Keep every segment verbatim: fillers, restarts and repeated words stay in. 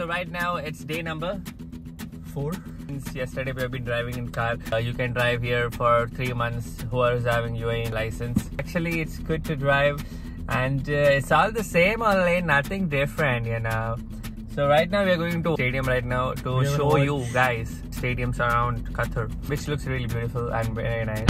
So right now it's day number four. Since yesterday we have been driving in car. Uh, you can drive here for three months who are having U A E license. Actually, it's good to drive, and uh, it's all the same only, nothing different, you know. So right now we are going to stadium right now to yeah, show you guys stadiums around Qatar, which looks really beautiful and very nice.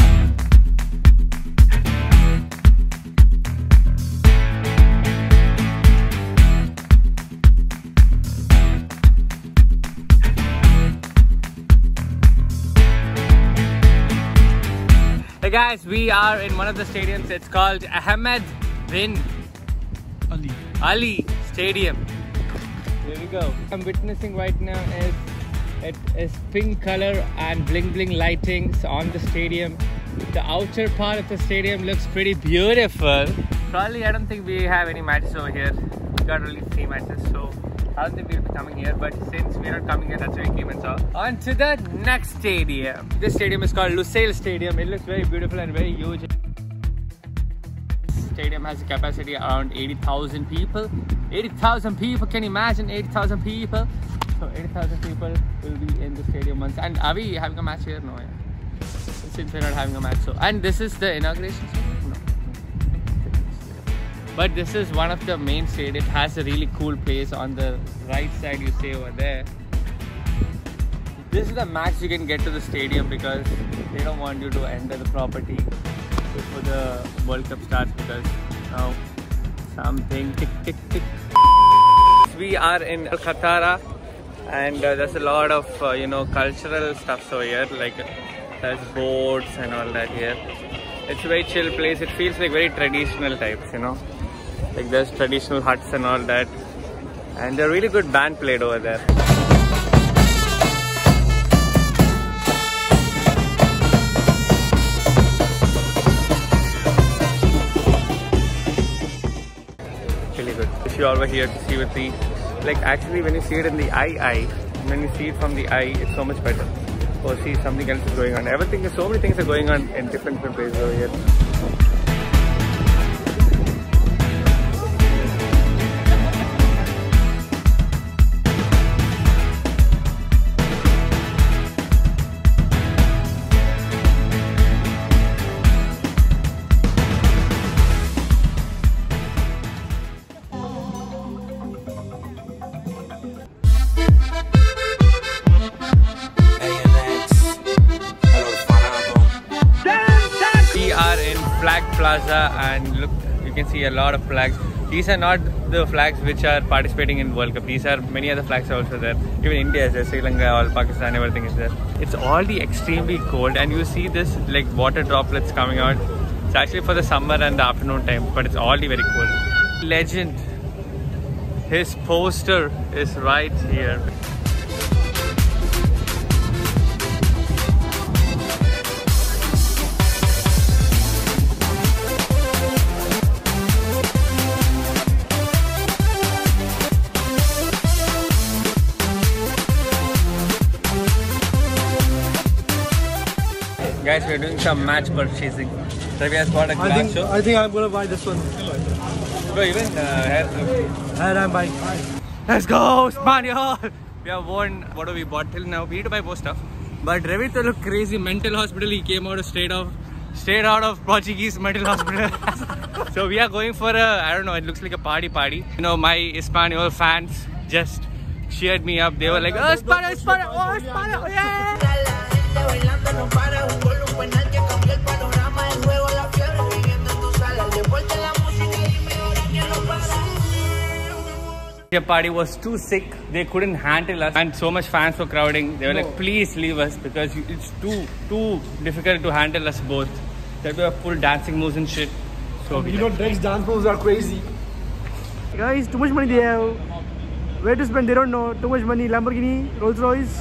Hey guys, we are in one of the stadiums. It's called Ahmed bin Ali Ali Stadium. Here we go. I'm witnessing right now is it is pink color and bling bling lightings on the stadium. The outer part of the stadium looks pretty beautiful. Probably I don't think we have any matches over here. We got only three matches, so I don't think we'll be coming here. But since we're not coming here, that's why we came and saw. On to the next stadium. This stadium is called Lusail Stadium. It looks very beautiful and very huge. Stadium has a capacity around eighty thousand people. eighty thousand people, can you imagine eighty thousand people? So eighty thousand people will be in the stadium once. And are we having a match here? No, yeah. Since we're not having a match. So, and this is the inauguration stadium? No. But this is one of the main stadiums. It has a really cool place on the right side, you see over there. This is the max you can get to the stadium because they don't want you to enter the property before the World Cup starts, because now something tick tick tick. We are in QATAR, and uh, there's a lot of uh, you know, cultural stuff over here, like there's boats and all that here. It's a very chill place. It feels like very traditional types, you know, like there's traditional huts and all that, and a really good band played over there. If you are over here to see with the, like actually when you see it in the eye eye, when you see it from the eye, it's so much better. Or see something else is going on. Everything, so many things are going on in different different places over here. Flag Plaza, and look, you can see a lot of flags. These are not the flags which are participating in World Cup. These are many other flags are also there. Even India is there, Sri Lanka, all Pakistan, everything is there. It's already extremely cold, and you see this like water droplets coming out. It's actually for the summer and the afternoon time, but it's already very cold. Legend, his poster is right here. Guys, we're doing some match purchasing. Ravi has bought a glass I think, show. I think I'm gonna buy this one. Bro, even uh, hair. Hair I'm buying. Let's go, Spaniel! We have won what have we bought till now. We need to buy more stuff. But Ravi to look crazy. Mental hospital. He came out straight off, straight out of Portuguese mental hospital. So we are going for a, I don't know, it looks like a party party. You know, my Espanol fans just cheered me up. They were like, oh, Espanol, Espanol, oh, Espanol, yeah! The party was too sick, they couldn't handle us, and so much fans were crowding. They were no. like, please leave us, because it's too too difficult to handle us both. There were full dancing moves and shit. So you know, Derick's dance moves are crazy. Guys, too much money they have. Where to spend, they don't know. Too much money, Lamborghini, Rolls Royce.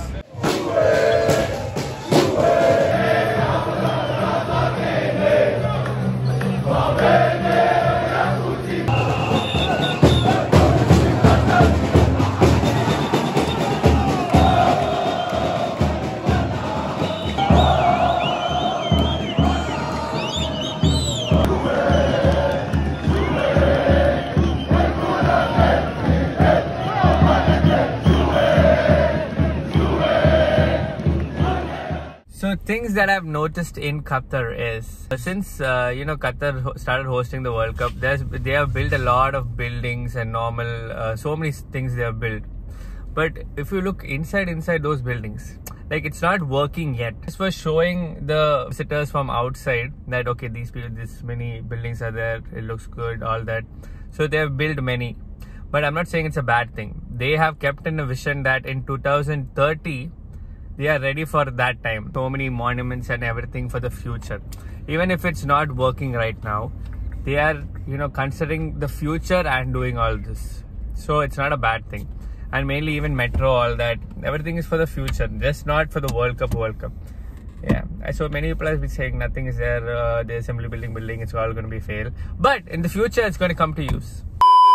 So things that I've noticed in Qatar is since uh, you know Qatar started hosting the World Cup, there's they have built a lot of buildings and normal uh, so many things they have built. But if you look inside inside those buildings, like it's not working yet. It's for showing the visitors from outside that okay, these people, this many buildings are there. It looks good, all that. So they have built many. But I'm not saying it's a bad thing. They have kept in a vision that in two thousand thirty, they are ready for that time. So many monuments and everything for the future. Even if it's not working right now, they are, you know, considering the future and doing all this. So it's not a bad thing. And mainly even metro, all that, everything is for the future, just not for the World Cup, World Cup. Yeah, so many people have been saying nothing is there, uh, the assembly building, building, it's all going to be fail. But in the future, it's going to come to use.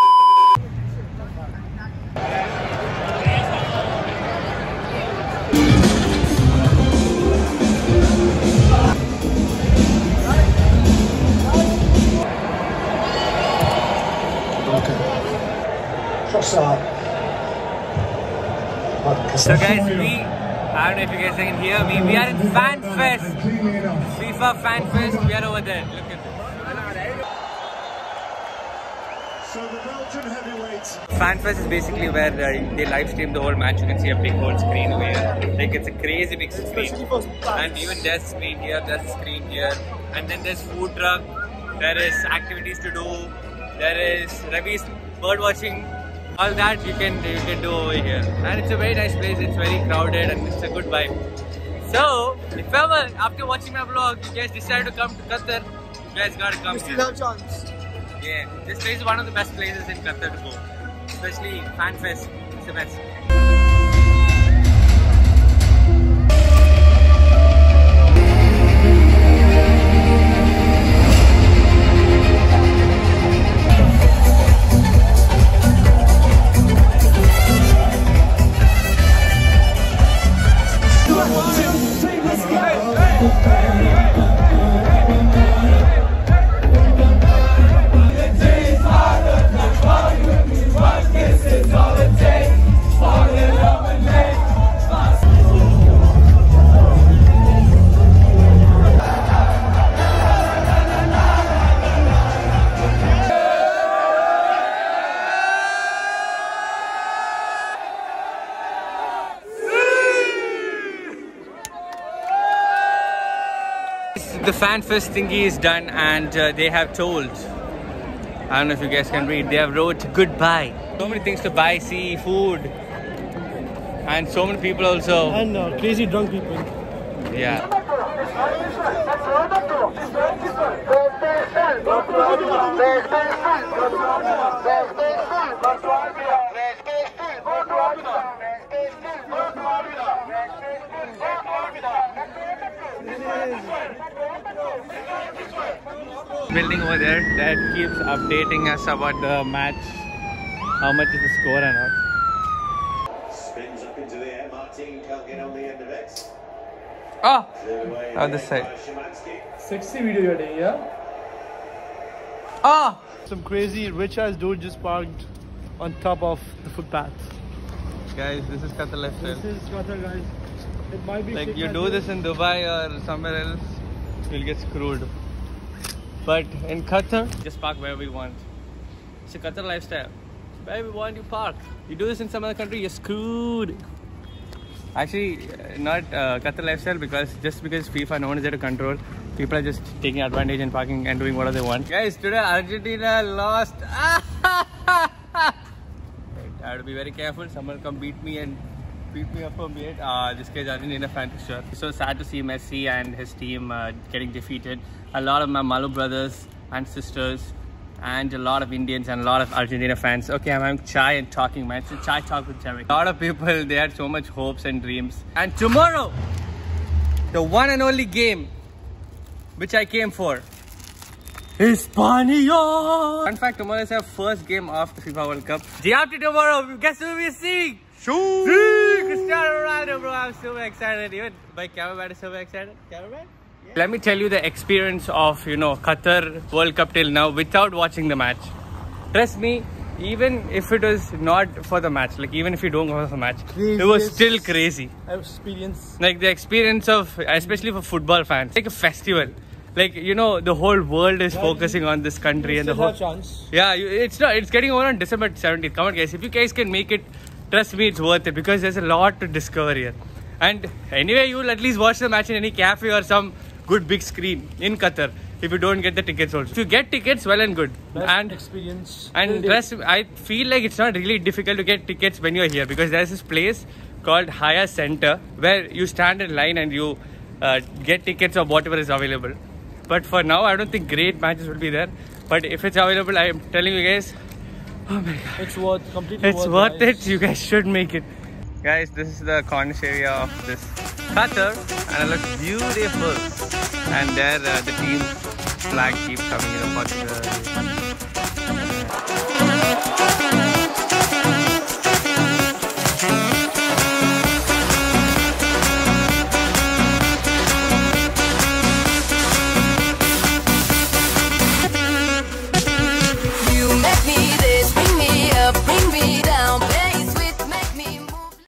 So guys, we, I don't know if you guys can hear me, we are in Fan Fest, FIFA Fan Fest, we are over there, look at this. So the Belgian heavyweights. Fan Fest is basically where uh, they live stream the whole match. You can see a big whole screen over here, like it's a crazy big screen. And even there's a screen here, there's a screen here. And then there's food truck, there is activities to do, there is Ravi's bird watching. All that you can you can do over here, and it's a very nice place. It's very crowded and it's a good vibe. So if ever after watching my vlog you guys decide to come to Qatar, you guys gotta come. You still here. have chance. Yeah, this place is one of the best places in Qatar to go, especially Fan Fest. It's the best. The Fan Fest thingy is done, and uh, they have told, I don't know if you guys can read, they have wrote goodbye. So many things to buy, see, food, and so many people also. And uh, crazy drunk people. Yeah. Building over there that keeps updating us about the match, how much is the score and all. Spins up into the air. Martin can't get on the end of it. Oh, on this side. Sexy video you're doing, yeah? Oh, Some crazy rich ass dude just parked on top of the footpath. guys, this is Qatar lifestyle. This is Qatar, guys. It might be Like sick you as do well. this in Dubai or somewhere else, you'll get screwed. But in Qatar, just park where we want. It's a Qatar lifestyle. Where we want, you park. You do this in some other country, you're screwed. Actually, not uh, Qatar lifestyle, because just because FIFA, no one is there to control. People are just taking advantage and parking and doing whatever they want. Guys, today Argentina lost. I have to be very careful. Someone come beat me and beat me up for me. Uh, this guy's Argentina fan for sure. So sad to see Messi and his team uh, getting defeated. A lot of my Malu brothers and sisters and a lot of Indians and a lot of Argentina fans. Okay, I'm having chai and talking, man. It's a chai talk with Derick. A lot of people, they had so much hopes and dreams. And tomorrow, the one and only game which I came for, Hispania! Fun fact, tomorrow is our first game of the FIFA World Cup. Day after tomorrow, guess who we're seeing? Shoot! See, Cristiano Ronaldo, bro. I'm so excited. Even my cameraman is so excited. Cameraman? Yeah. Let me tell you the experience of, you know, Qatar World Cup till now without watching the match. Trust me, even if it was not for the match, like even if you don't go for the match, Craziest it was still crazy. experience. Like the experience of, especially for football fans, like a festival. Like, you know, the whole world is Yeah, focusing on this country You and the still whole. have chance. Yeah, you, it's not. It's getting over on December seventeenth. Come on, guys. If you guys can make it, trust me, it's worth it because there's a lot to discover here. And anyway, you'll at least watch the match in any cafe or some good big screen in Qatar. If you don't get the tickets also. If you get tickets, well and good. Best and experience. and till date. trust, I feel like it's not really difficult to get tickets when you're here because there's this place called Haya Center where you stand in line and you uh, get tickets of whatever is available. But for now, I don't think great matches will be there. But if it's available, I am telling you guys, oh my god, It's worth completely it's worth, worth guys. it. You guys should make it. Guys, this is the cornice area of this Qatar and it looks beautiful. And there uh, the team flag keeps coming, you know, Portugal.